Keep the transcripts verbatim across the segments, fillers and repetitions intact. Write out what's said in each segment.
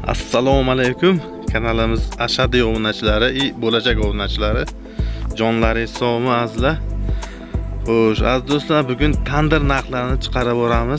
Assalomu alaykum. Kanalimiz Ashadiy obunaçilari i bo'lajak obunaçilari. Jonlaringiz sog'mi azizlar? Xo'sh, aziz do'stlar, bugun tandir narxlarini chiqarib boramiz.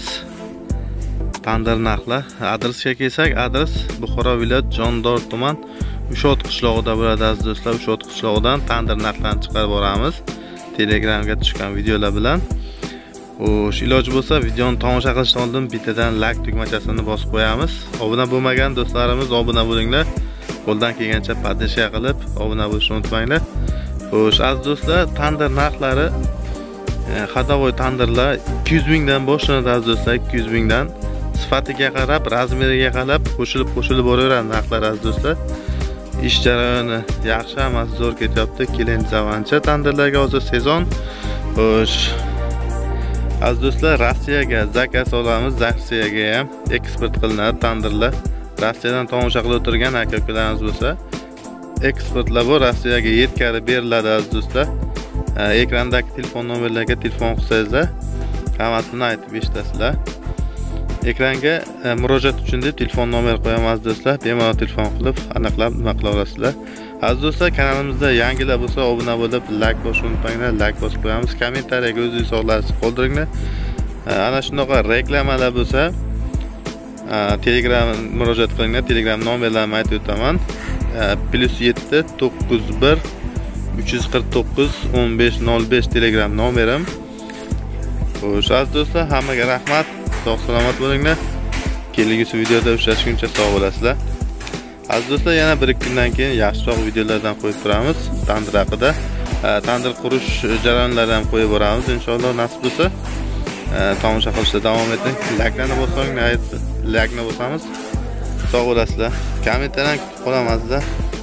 Tandir narxlar. Adresga kelsak, adres Buxoro viloyat Jondor tuman Ushot qishlog'ida bo'ladi aziz do'stlar. Ushot qishlog'idan tandir narxlarini chiqarib boramiz. Telegramga tushgan videolar bilan. Xo'sh, iloji bo'lsa videoni tomosha qilishdan oldin bittadan like tugmachasini bosib qo'yamiz. Obuna bo'lmagan do'stlarimiz obuna bo'linglar. Qo'ldan kelgancha podpishka qilib obuna bo'lishni unutmanglar. Xo'sh, aziz do'stlar, tandir narxlari xadavoy tandirlar ikki yuz mingdan boshlanadi aziz do'stlar, ikki yuz mingdan. Sifatiga qarab, razmeriga qarab qo'shilib qo'shilib boraveradi narxlar aziz do'stlar. Ish jarayoni yaxshi, hammasi zo'r ketyapti. Keling zavancha tandirlarga hozir sezon. Xo'sh, aziz do'stlar, Rossiyaga zakaz olamiz. Rossiyaga ham eksport qilinadi tandirlar. Rossiyadan tomosha qilib o'tirgan aka-ukalarimiz bo'lsa, eksportlar bu Rossiyaga yetkazib beriladi aziz do'stlar. Ekrandagi telefon nomerlariga telefon qilsangizlar, hammasini aytib eshitasizlar. Ekranga murojaat uchun deb telefon nomer qo'yamiz do'stlar. Bemalol telefon qilib aniqlab nima qila olasizlar. Aziz do'stlar, kanalimizda yangilar bo'lsa obuna bo'lib, like bosishni unutmanglar. Like bosib qo'yamiz. Kommentariyaga o'zingiz sog'larsiz qoldiringlar. Ana shunaqa reklamalar bo'lsa, Telegram murojaat qilinglar. Telegram nomerlarimni aytib o'taman. plus yetti to'qqiz bir uch yuz qirq to'qqiz o'n besh nol besh Telegram nomerim. Xo'sh, aziz do'stlar, hammaga rahmat. Sog' salomat bo'linglar. Kelgusi videoda uchrashguncha sog' bo'lasizlar. Aziz do'stlar, yana bir ikki kundan keyin yaxshiroq videolardan qo'yib turamiz. Tandir haqida, tandir qurish jarayonlarini ham qo'yib boramiz inshaalloh nasib bo'lsa. Tomosha qilishda davom eting. Like-larni bosing, like-ni bosamiz. Sog' bo'lasizlar. Kommentlarni kutib qolamiz.